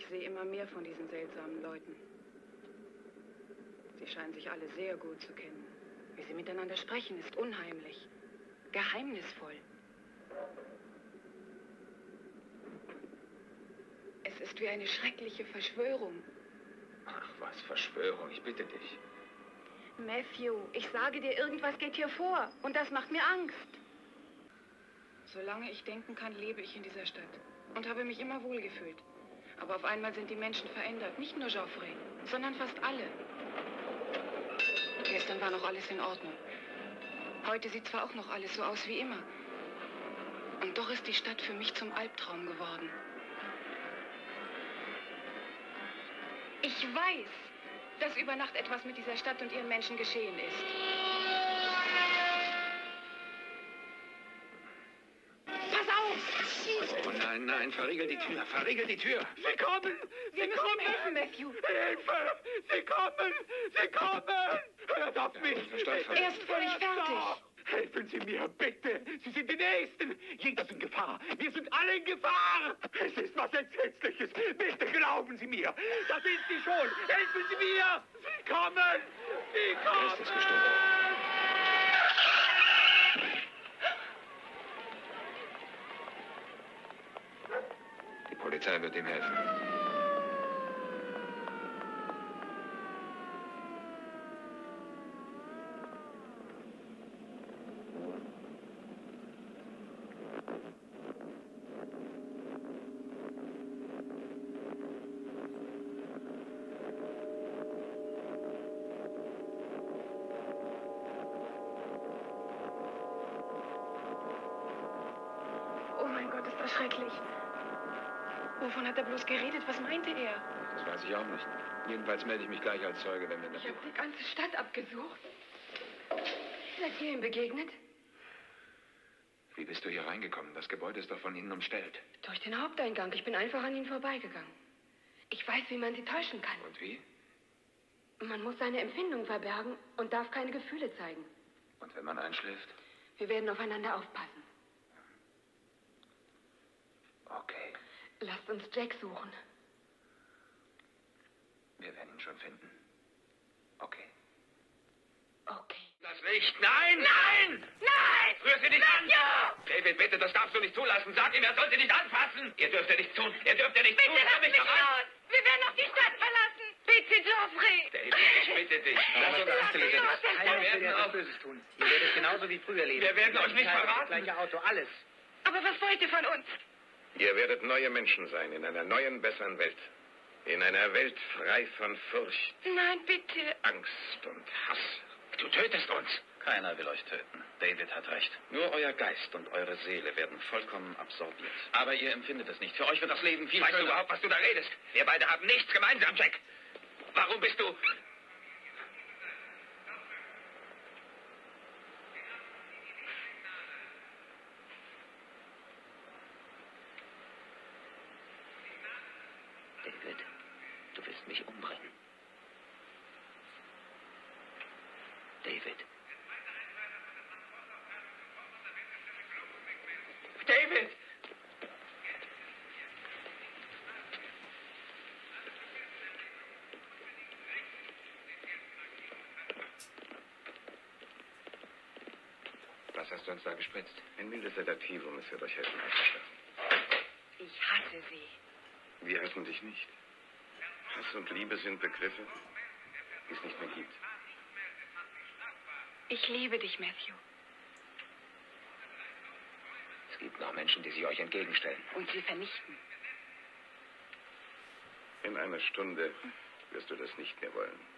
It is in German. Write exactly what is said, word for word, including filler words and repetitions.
Ich sehe immer mehr von diesen seltsamen Leuten. Sie scheinen sich alle sehr gut zu kennen. Wie sie miteinander sprechen, ist unheimlich. Geheimnisvoll. Es ist wie eine schreckliche Verschwörung. Ach was, Verschwörung, ich bitte dich. Matthew, ich sage dir, irgendwas geht hier vor. Und das macht mir Angst. Solange ich denken kann, lebe ich in dieser Stadt. Und habe mich immer wohlgefühlt. Aber auf einmal sind die Menschen verändert. Nicht nur Geoffrey, sondern fast alle. Gestern war noch alles in Ordnung. Heute sieht zwar auch noch alles so aus wie immer. Und doch ist die Stadt für mich zum Albtraum geworden. Ich weiß, dass über Nacht etwas mit dieser Stadt und ihren Menschen geschehen ist. Pass auf! Oh nein, nein, verriegel die Tür, verriegel die Tür. Sie kommen! Sie Wir müssen kommen! ihm helfen, Matthew. Hilfe! Sie kommen! Sie kommen! Hört auf mich! Er ist völlig fertig. Helfen Sie mir, bitte! Sie sind die Nächsten! Jeder ist in Gefahr! Wir sind alle in Gefahr! Es ist was Entsetzliches! Bitte glauben Sie mir! Da sind Sie schon! Helfen Sie mir! Sie kommen! Sie kommen! Wer ist das gestorben? Die Polizei wird ihm helfen. Oh mein Gott, ist das schrecklich. Wovon hat er bloß geredet? Was meinte er? Das weiß ich auch nicht. Jedenfalls melde ich mich gleich als Zeuge, wenn wir Ich dafür... habe die ganze Stadt abgesucht. Seid ihr ihm begegnet? Wie bist du hier reingekommen? Das Gebäude ist doch von Ihnen umstellt. Durch den Haupteingang. Ich bin einfach an ihm vorbeigegangen. Ich weiß, wie man sie täuschen kann. Und wie? Man muss seine Empfindung verbergen und darf keine Gefühle zeigen. Und wenn man einschläft? Wir werden aufeinander aufpassen. Okay. Lasst uns Jack suchen. Wir werden ihn schon finden. Okay. Okay. Das Licht! Nein! Nein! Nein! Rühr sie nicht an! Ja! David, bitte, das darfst du nicht zulassen. Sag ihm, er soll sie nicht anfassen. Ihr dürft ja nichts tun. Ihr dürft ja nichts Bitte tun. Hör lasst mich mich doch an. raus! Wir werden noch die Stadt verlassen! Bitte, Geoffrey! David, ich bitte dich. Lass uns Lass Astrid. mich raus! Wir Keiner will werden dir etwas auch... Böses tun. Ihr werdet genauso wie früher leben. Wir werden euch nicht Gleiche Kleidung, verraten. Das gleiche Auto, alles. Aber was wollt ihr von uns? Ihr werdet neue Menschen sein in einer neuen, besseren Welt. In einer Welt frei von Furcht, Nein, bitte. Angst und Hass. Du tötest uns. Keiner will euch töten. David hat recht. Nur euer Geist und eure Seele werden vollkommen absorbiert. Aber ihr empfindet es nicht. Für euch wird das Leben viel Weißt du schöner. überhaupt, was du da redest? Wir beide haben nichts gemeinsam, Jack. Warum bist du... David, du willst mich umbringen. David. David! Was hast du uns da gespritzt? Ein mildes Sedativum, es wird euch helfen, einzuschlafen. Ich hasse sie. Wir hassen dich nicht. Hass und Liebe sind Begriffe, die es nicht mehr gibt. Ich liebe dich, Matthew. Es gibt noch Menschen, die sich euch entgegenstellen. Und sie vernichten. In einer Stunde wirst du das nicht mehr wollen.